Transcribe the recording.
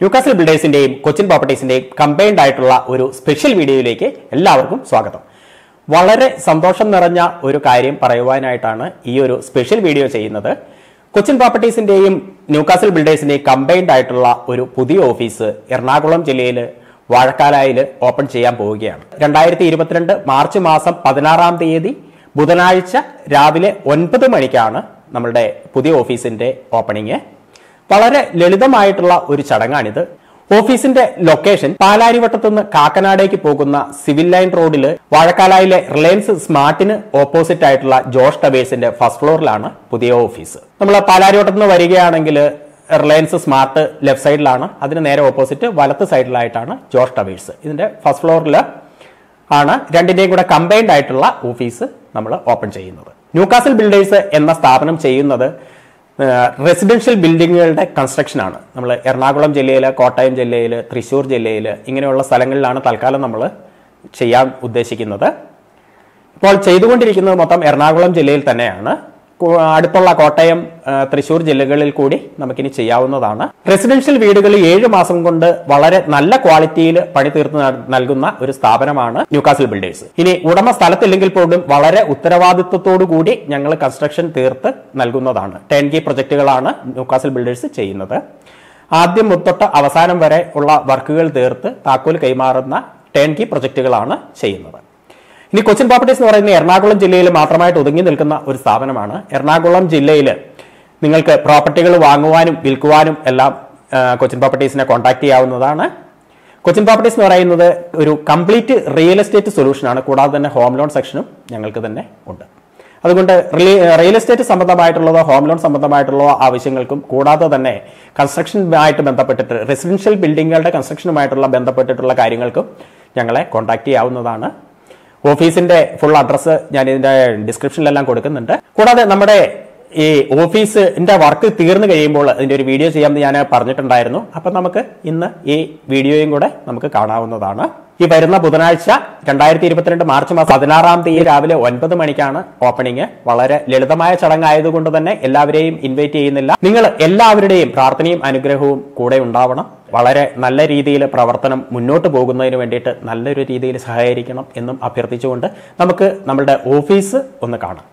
Newcastle Builders'indeയും Cochin Properties'indeയും combined ആയിട്ടുള്ള ഒരു special വീഡിയോയിലേക്ക് എല്ലാവർക്കും സ്വാഗതം. വളരെ സന്തോഷം നിറഞ്ഞ ഒരു കാര്യം പറയുവാനായിട്ടാണ് ഈ ഒരു സ്പെഷ്യൽ വീഡിയോ ചെയ്യുന്നത്. Cochin Properties'indeയും Newcastle Builders'indeയും combined ആയിട്ടുള്ള ഒരു പുതിയ ഓഫീസ് എറണാകുളം ജില്ലയിലെ വാഴക്കാലയിൽ ഓപ്പൺ ചെയ്യാൻ പോവുകയാണ്. 2022 മാർച്ച് മാസം 16-ാം തീയതി ബുധനാഴ്ച രാവിലെ 9 മണിക്കാണ് നമ്മുടെ പുതിയ ഓഫീസിന്റെ ഓപ്പണിംഗ്. വളരെ ലളിതമായിട്ടുള്ള ഒരു ചടങ്ങാണിത്. ഓഫീസിന്റെ ലൊക്കേഷൻ പാലാരിവട്ടത്തു നിന്ന് കാക്കനാടേക്ക് പോകുന്ന സിവിൽ ലൈൻ റോഡിൽ വാഴക്കാലയിലെ റിലയൻസ് സ്മാർട്ടിന് ഓപ്പോസിറ്റ് ആയിട്ടുള്ള ജോഷ് ടവേഴ്സിന്റെ ഫസ്റ്റ് ഫ്ലോറിലാണ് പുതിയ ഓഫീസ്. നമ്മൾ പാലാരിവട്ടത്തു നിന്ന് വരികയാണെങ്കിൽ റിലയൻസ് സ്മാർട്ട് ലെഫ്റ്റ് സൈഡിലാണ്, അതിന് നേരെ ഓപ്പോസിറ്റ് വലത്ത് സൈഡിലായിട്ടാണ് ജോഷ് ടവേഴ്സ്. ഇതിന്റെ ഫസ്റ്റ് ഫ്ലോറിൽ ആണ് രണ്ടിന്റെയും കൂടെ കമ്പൈൻഡ് ആയിട്ടുള്ള ഓഫീസ് നമ്മൾ ഓപ്പൺ ചെയ്യുന്നത്. ന്യൂകാസിൽ ബിൽഡേഴ്സ് എന്ന സ്ഥാപനം ചെയ്യുന്നത് റെസിഡൻഷ്യൽ ബിൽഡിങ്ങുകളുടെ കൺസ്ട്രക്ഷൻ ആണ്. നമ്മൾ എറണാകുളം ജില്ലയിൽ, കോട്ടയം ജില്ലയിൽ, തൃശ്ശൂർ ജില്ലയിൽ ഇങ്ങനെയുള്ള സ്ഥലങ്ങളിലാണ് തൽക്കാലം നമ്മൾ ചെയ്യാൻ ഉദ്ദേശിക്കുന്നത്. ഇപ്പോൾ ചെയ്തുകൊണ്ടിരിക്കുന്നത് മൊത്തം എറണാകുളം ജില്ലയിൽ തന്നെയാണ്. അടുത്തുള്ള കോട്ടയം, തൃശ്ശൂർ ജില്ലകളിൽ കൂടി നമുക്കിനി ചെയ്യാവുന്നതാണ്. റെസിഡൻഷ്യൽ വീടുകൾ 7 മാസം കൊണ്ട് വളരെ നല്ല ക്വാളിറ്റിയിൽ പണി തീർത്ത് നൽകുന്ന ഒരു സ്ഥാപനമാണ് ന്യൂകാസിൽ ബിൽഡേഴ്സ്. ഇനി ഉടമ സ്ഥലത്തില്ലെങ്കിൽ പോലും വളരെ ഉത്തരവാദിത്വത്തോടു കൂടി ഞങ്ങൾ കൺസ്ട്രക്ഷൻ തീർത്ത് നൽകുന്നതാണ്. ടേൺകീ പ്രൊജക്ടുകളാണ് ന്യൂകാസിൽ ബിൽഡേഴ്സ് ചെയ്യുന്നത്. ആദ്യം തൊട്ട് അവസാനം വരെ ഉള്ള വർക്കുകൾ തീർത്ത് താക്കോൽ കൈമാറുന്ന ടേൺകീ പ്രൊജക്ടുകളാണ് ചെയ്യുന്നത്. ഇനി കൊച്ചിൻ പ്രോപ്പർട്ടീസ് എന്ന് പറയുന്നത് എറണാകുളം ജില്ലയിൽ മാത്രമായിട്ട് ഒതുങ്ങി നിൽക്കുന്ന ഒരു സ്ഥാപനമാണ്. എറണാകുളം ജില്ലയിൽ നിങ്ങൾക്ക് പ്രോപ്പർട്ടികൾ വാങ്ങുവാനും വിൽക്കുവാനും എല്ലാം കൊച്ചിൻ പ്രോപ്പർട്ടീസിനെ കോൺടാക്ട് ചെയ്യാവുന്നതാണ്. കൊച്ചിൻ പ്രോപ്പർട്ടീസ് എന്ന് പറയുന്നത് ഒരു കംപ്ലീറ്റ് റിയൽ എസ്റ്റേറ്റ് സൊല്യൂഷനാണ്. കൂടാതെ തന്നെ ഹോം ലോൺ സെക്ഷനും ഞങ്ങൾക്ക് തന്നെ ഉണ്ട്. അതുകൊണ്ട് റിയൽ എസ്റ്റേറ്റ് സംബന്ധമായിട്ടുള്ളതോ ഹോം ലോൺ സംബന്ധമായിട്ടുള്ള ആവശ്യങ്ങൾക്കും, കൂടാതെ തന്നെ കൺസ്ട്രക്ഷനുമായിട്ട് ബന്ധപ്പെട്ടിട്ട് റെസിഡൻഷ്യൽ ബിൽഡിങ്ങുകളുടെ കൺസ്ട്രക്ഷനുമായിട്ടുള്ള ബന്ധപ്പെട്ടിട്ടുള്ള കാര്യങ്ങൾക്കും ഞങ്ങളെ കോൺടാക്ട് ചെയ്യാവുന്നതാണ്. ഓഫീസിന്റെ ഫുൾ അഡ്രസ്സ് ഞാൻ ഇതിന്റെ ഡിസ്ക്രിപ്ഷനിലെല്ലാം കൊടുക്കുന്നുണ്ട്. കൂടാതെ നമ്മുടെ ഈ ഓഫീസിന്റെ വർക്ക് തീർന്നു കഴിയുമ്പോൾ അതിന്റെ ഒരു വീഡിയോ ചെയ്യാമെന്ന് ഞാൻ പറഞ്ഞിട്ടുണ്ടായിരുന്നു. അപ്പൊ നമുക്ക് ഇന്ന് ഈ വീഡിയോയും കൂടെ നമുക്ക് കാണാവുന്നതാണ്. ഈ വരുന്ന ബുധനാഴ്ച 2022 മാർച്ച് മാസം 16-ാം തീയതി രാവിലെ 9 മണിക്കാണ് ഓപ്പണിംഗ്. വളരെ ലളിതമായ ചടങ്ങായതുകൊണ്ട് തന്നെ എല്ലാവരെയും ഇൻവൈറ്റ് ചെയ്യുന്നില്ല. നിങ്ങൾ എല്ലാവരുടെയും പ്രാർത്ഥനയും അനുഗ്രഹവും കൂടെ ഉണ്ടാവണം. വളരെ നല്ല രീതിയിൽ പ്രവർത്തനം മുന്നോട്ട് പോകുന്നതിന് വേണ്ടിയിട്ട് നല്ലൊരു രീതിയിൽ സഹകരിക്കണം എന്നും അഭ്യർത്ഥിച്ചുകൊണ്ട് നമുക്ക് നമ്മുടെ ഓഫീസ് ഒന്ന് കാണാം.